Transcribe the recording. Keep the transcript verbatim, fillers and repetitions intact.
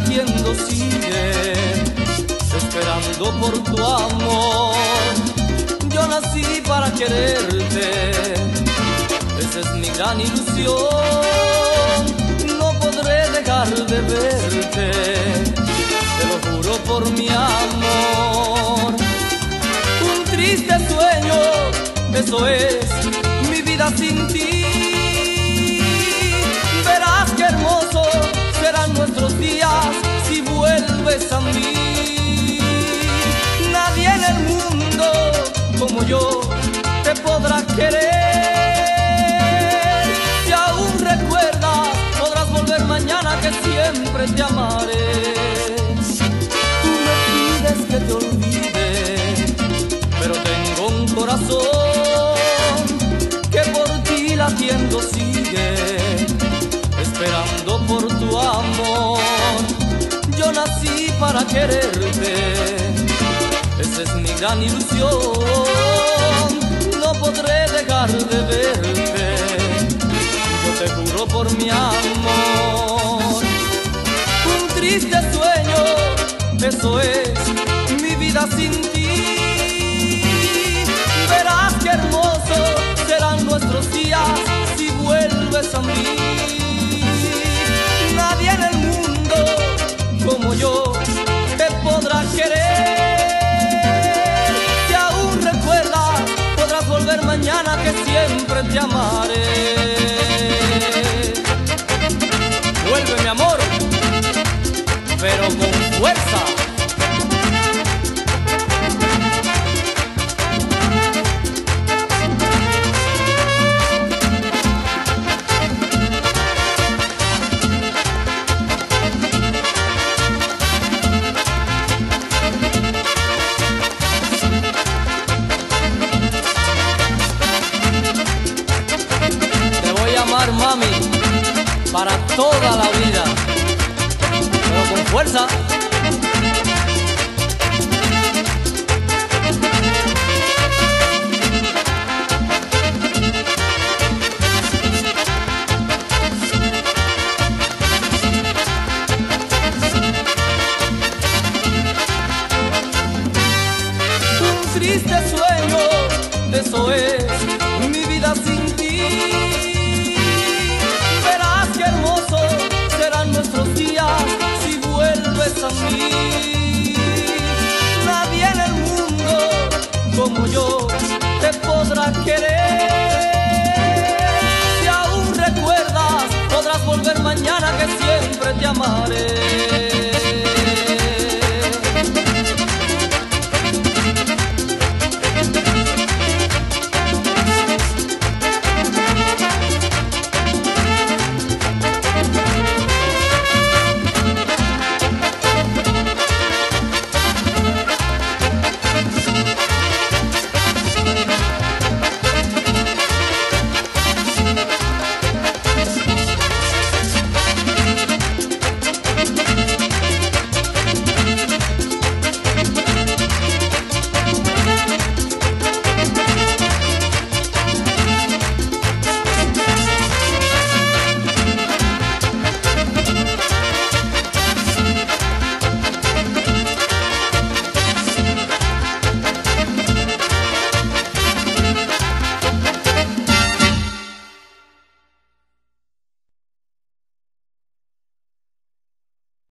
latiendo sigue, esperando por tu amor. Yo nací para quererte, esa es mi gran ilusión. No podré dejar de verte, te lo juro por mi amor. Un triste sueño, eso es mi vida sin ti. Verás qué hermoso serán nuestros días si vuelves a mí. Nadie en el mundo como yo te podrá querer. Si aún recuerdas, podrás volver mañana, que siempre te amaré. Tú me pides que te olvide, pero tengo un corazón que por ti latiendo sigue, esperando por tu amor. Yo nací para quererte, esa es mi gran ilusión. No podré dejar de verte, yo te juro por mi amor. Un triste sueño, eso es mi vida sin ti. Verás qué hermoso serán nuestros días si vuelves a mí. Nadie en el mundo como yo te podrá querer. Si aún recuerdas, podrás volver mañana, que siempre te amaré. Vuelve mi amor, pero con fuerza. Mami, para toda la vida, pero con fuerza. Un triste sueño, eso es mi vida sin ti. Nuestros días si vuelves a mí. Nadie en el mundo como yo te podrá querer. Si aún recuerdas, podrás volver mañana, que siempre te amaré.